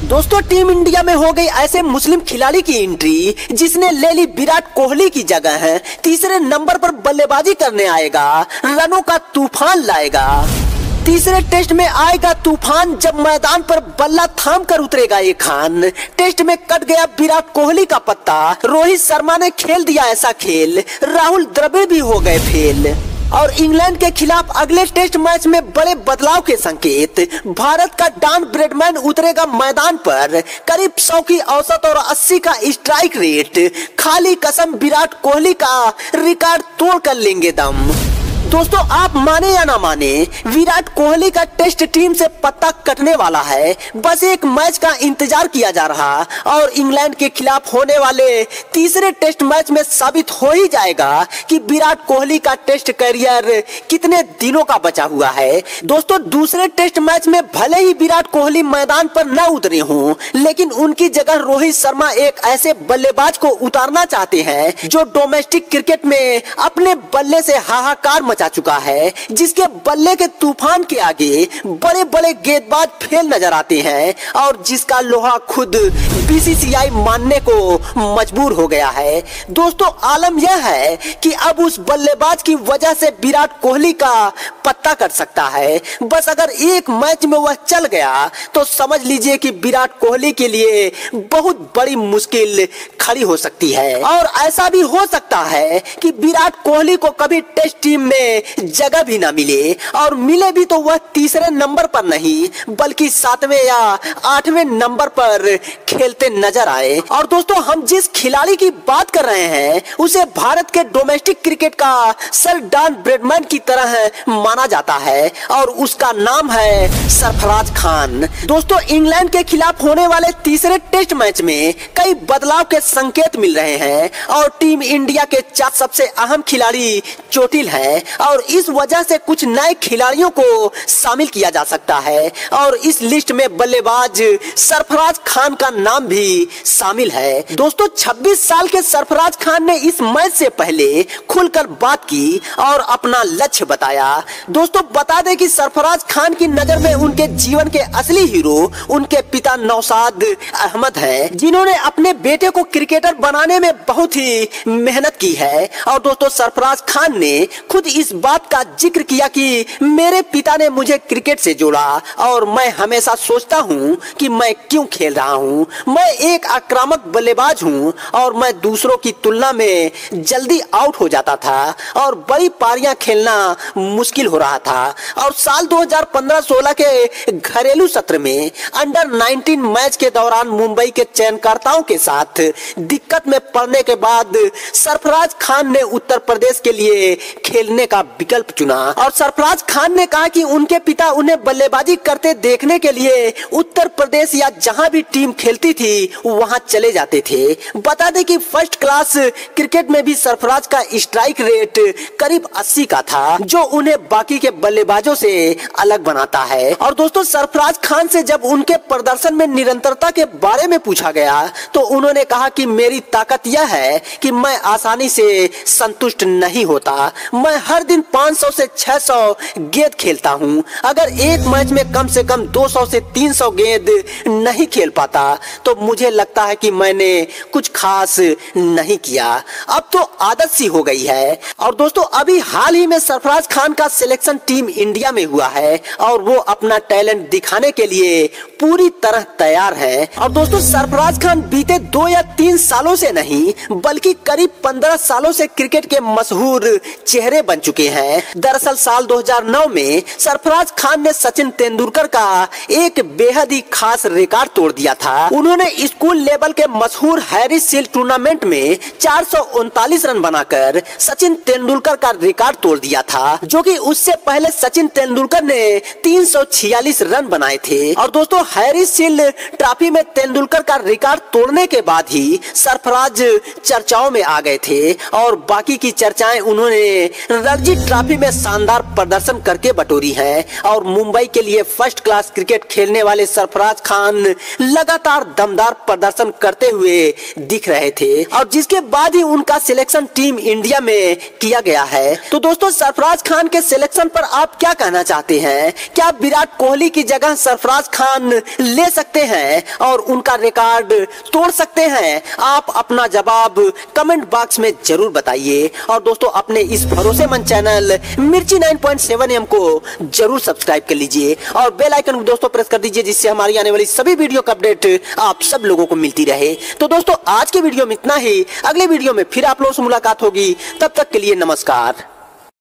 दोस्तों team India में हो गई ऐसे मुस्लिम खिलाड़ी की एंट्री जिसने ले ली विराट कोहली की जगह है। तीसरे नंबर पर बल्लेबाजी करने आएगा, रनों का तूफान लाएगा। तीसरे टेस्ट में आएगा तूफान जब मैदान पर बल्ला थाम कर उतरेगा ये खान। टेस्ट में कट गया विराट कोहली का पत्ता, रोहित शर्मा ने खेल दिया ऐसा खेल, राहुल द्रविड़ भी हो गए फेल। और इंग्लैंड के खिलाफ अगले टेस्ट मैच में बड़े बदलाव के संकेत। भारत का डॉन ब्रैडमैन उतरेगा मैदान पर, करीब 100 की औसत और 80 का स्ट्राइक रेट। खाली कसम विराट कोहली का रिकॉर्ड तोड़ कर लेंगे दम। दोस्तों आप माने या ना माने, विराट कोहली का टेस्ट टीम से पत्ता कटने वाला है। बस एक मैच का इंतजार किया जा रहा और इंग्लैंड के खिलाफ होने वाले तीसरे टेस्ट मैच में साबित हो ही जाएगा कि विराट कोहली का टेस्ट करियर कितने दिनों का बचा हुआ है। दोस्तों दूसरे टेस्ट मैच में भले ही विराट कोहली मैदान पर न उतरे हों, लेकिन उनकी जगह रोहित शर्मा एक ऐसे बल्लेबाज को उतारना चाहते हैं जो डोमेस्टिक क्रिकेट में अपने बल्ले से हाहाकार मचा चुका है, जिसके बल्ले के तूफान के आगे बड़े बड़े गेंदबाज फेल नजर आते हैं और जिसका लोहा खुद बीसीसीआई मानने को मजबूर हो गया है। दोस्तों आलम यह है कि अब उस बल्लेबाज की वजह से विराट कोहली का पत्ता कट सकता है। बस अगर एक मैच में वह चल गया तो समझ लीजिए कि विराट कोहली के लिए बहुत बड़ी मुश्किल खड़ी हो सकती है। और ऐसा भी हो सकता है कि विराट कोहली को कभी टेस्ट टीम में जगह भी ना मिले, और मिले भी तो वह तीसरे नंबर पर नहीं बल्कि 7वें या 8वें नंबर पर खेलते नजर आए। और दोस्तों हम जिस खिलाड़ी की बात कर रहे हैं उसे भारत के डोमेस्टिक क्रिकेट का सर डॉन ब्रैडमैन की तरह माना जाता है और उसका नाम है सरफराज खान। दोस्तों इंग्लैंड के खिलाफ होने वाले तीसरे टेस्ट मैच में कई बदलाव के संकेत मिल रहे हैं और टीम इंडिया के 4 सबसे अहम खिलाड़ी चोटिल हैं और इस वजह से कुछ नए खिलाड़ियों को शामिल किया जा सकता है और इस लिस्ट में बल्लेबाज सरफराज खान का नाम भी शामिल है। दोस्तों 26 साल के सरफराज खान ने इस मैच से पहले खुलकर बात की और अपना लक्ष्य बताया। दोस्तों बता दें कि सरफराज खान की नजर में उनके जीवन के असली हीरो उनके पिता नौशाद अहमद हैं, जिन्होंने अपने बेटे को क्रिकेटर बनाने में बहुत ही मेहनत की है। और दोस्तों सरफराज खान ने खुद इस बात का जिक्र किया कि मेरे पिता ने मुझे क्रिकेट से जोड़ा और मैं हमेशा सोचता हूं कि मैं क्यों खेल रहा हूं। मैं एक आक्रामक बल्लेबाज हूं और मैं दूसरों की तुलना में जल्दी आउट हो जाता था और बड़ी पारियां खेलना मुश्किल हो रहा था। और साल 2015-16 के घरेलू सत्र में अंडर 19 मैच के दौरान मुंबई के चयनकर्ताओं के साथ दिक्कत में पड़ने के बाद सरफराज खान ने उत्तर प्रदेश के लिए खेलने का विकल्प चुना। और सरफराज खान ने कहा कि उनके पिता उन्हें बल्लेबाजी करते देखने के लिए उत्तर प्रदेश या जहां भी टीम खेलती थी वहां चले जाते थे। बता दें कि फर्स्ट क्लास क्रिकेट में भी सरफराज का स्ट्राइक रेट करीब 80 का था, जो उन्हें बाकी के बल्लेबाजों से अलग बनाता है। और दोस्तों सरफराज खान से जब उनके प्रदर्शन में निरंतरता के बारे में पूछा गया तो उन्होंने कहा कि मेरी ताकत यह है कि मैं आसानी से संतुष्ट नहीं होता। मैं हर दिन 500 से 600 गेंद खेलता हूं। अगर एक मैच में कम से कम 200 से 300 गेंद नहीं खेल पाता तो मुझे लगता है कि मैंने कुछ खास नहीं किया। अब तो आदत सी हो गई है। और दोस्तों अभी हाल ही में सरफराज खान का सिलेक्शन टीम इंडिया में हुआ है और वो अपना टैलेंट दिखाने के लिए पूरी तरह तैयार है। और दोस्तों सरफराज खान बीते 2 या 3 सालों से नहीं बल्कि करीब 15 सालों से क्रिकेट के मशहूर चेहरे बन चुके हैं। दरअसल साल 2009 में सरफराज खान ने सचिन तेंदुलकर का एक बेहद ही खास रिकॉर्ड तोड़ दिया था। उन्होंने स्कूल लेवल के मशहूर हैरिस शील्ड टूर्नामेंट में 439 रन बनाकर सचिन तेंदुलकर का रिकॉर्ड तोड़ दिया था, जो कि उससे पहले सचिन तेंदुलकर ने 346 रन बनाए थे। और दोस्तों हैरिस शील्ड ट्रॉफी में तेंदुलकर का रिकॉर्ड तोड़ने के बाद ही सरफराज चर्चाओं में आ गए थे। थे और बाकी की चर्चाएं उन्होंने रणजी ट्रॉफी में शानदार प्रदर्शन करके बटोरी है और मुंबई के लिए फर्स्ट क्लास क्रिकेट खेलने वाले सरफराज खान लगातार दमदार प्रदर्शन करते हुए दिख रहे थे और जिसके बाद ही उनका सिलेक्शन टीम इंडिया में किया गया है। तो दोस्तों, सरफराज खान के सिलेक्शन पर आप क्या कहना चाहते हैं? क्या विराट कोहली की जगह सरफराज खान ले सकते हैं और उनका रिकॉर्ड तोड़ सकते हैं? आप अपना जवाब कमेंट बॉक्स में जरूर बताइए और दोस्तों अपने इस भरोसेमंद चैनल मिर्ची 9.7 AM को जरूर सब्सक्राइब कर लीजिए और बेल आइकन को दोस्तों प्रेस कर दीजिए, जिससे हमारी आने वाली सभी वीडियो का अपडेट आप सब लोगों को मिलती रहे। तो दोस्तों आज के वीडियो में इतना ही, अगले वीडियो में फिर आप लोगों से मुलाकात होगी, तब तक के लिए नमस्कार।